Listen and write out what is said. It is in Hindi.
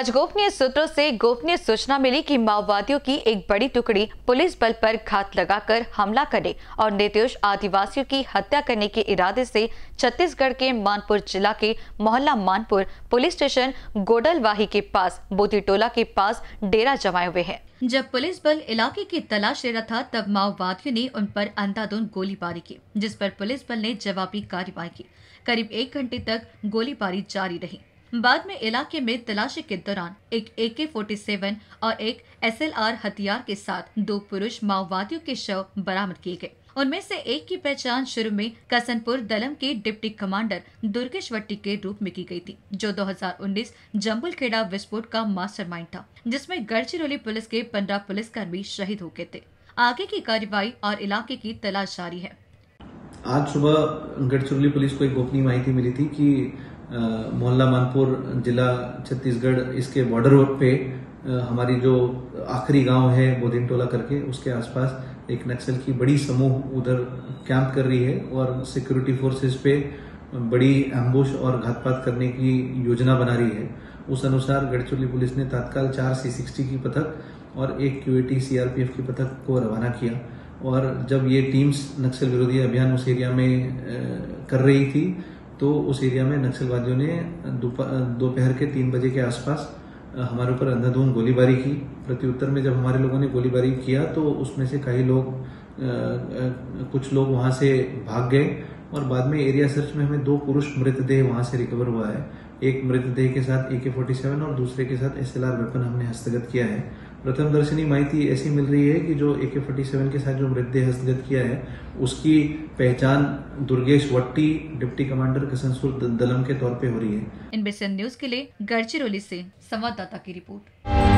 आज गोपनीय सूत्रों से गोपनीय सूचना मिली कि माओवादियों की एक बड़ी टुकड़ी पुलिस बल पर घात लगाकर हमला करने और निर्दोष आदिवासियों की हत्या करने के इरादे से छत्तीसगढ़ के मानपुर जिला के मोहल्ला मानपुर पुलिस स्टेशन गोडलवाही के पास बोतीटोला के पास डेरा जमाए हुए हैं। जब पुलिस बल इलाके की तलाश ले रहा था तब माओवादियों ने उन पर अंधाधुंध गोलीबारी की, जिस पर पुलिस बल ने जवाबी कार्रवाई की। करीब 1 घंटे तक गोलीबारी जारी रही। बाद में इलाके में तलाशी के दौरान एक AK-47 और एक SLR हथियार के साथ 2 पुरुष माओवादियों के शव बरामद किए गए। उनमें से एक की पहचान शुरू में कसनपुर दलम के डिप्टी कमांडर दुर्गेशवट्टी के रूप में की गई थी, जो 2019 जम्बुलखेड़ा विस्फोट का मास्टरमाइंड था, जिसमें गढ़चिरौली पुलिस के 15 पुलिसकर्मी शहीद हो गए थे। आगे की कार्रवाई और इलाके की तलाश जारी है। आज सुबह गढ़चिरौली पुलिस को एक गोपनीय माहिती मिली थी कि मोहल्ला मानपुर जिला छत्तीसगढ़ इसके बॉर्डर पे हमारी जो आखिरी गांव है बोतीटोला करके, उसके आसपास एक नक्सल की बड़ी समूह उधर कैंप कर रही है और सिक्योरिटी फोर्सेस पे बड़ी एम्बुश और घातपात करने की योजना बना रही है। उस अनुसार गढ़चिरौली पुलिस ने तत्काल 4 C60 की पथक और 1 QAT CRPF की पथक को रवाना किया। और जब ये टीम्स नक्सल विरोधी अभियान उस एरिया में कर रही थी तो उस एरिया में नक्सलवादियों ने दोपहर के 3 बजे के आसपास हमारे ऊपर अंधाधुंध गोलीबारी की। प्रत्युत्तर में जब हमारे लोगों ने गोलीबारी किया तो उसमें से कुछ लोग वहां से भाग गए और बाद में एरिया सर्च में हमें 2 पुरुष मृतदेह वहां से रिकवर हुआ है। एक मृतदेह के साथ AK-47 और दूसरे के साथ SLR वेपन हमने हस्तगत किया है। प्रथम दर्शनी माहिती ऐसी मिल रही है कि जो AK-47 के साथ जो मृतदेह हस्तगत किया है उसकी पहचान दुर्गेशवट्टी डिप्टी कमांडर कसनपुर दलम के तौर पे हो रही है। NBCN न्यूज के लिए गढ़चिरौली से संवाददाता की रिपोर्ट।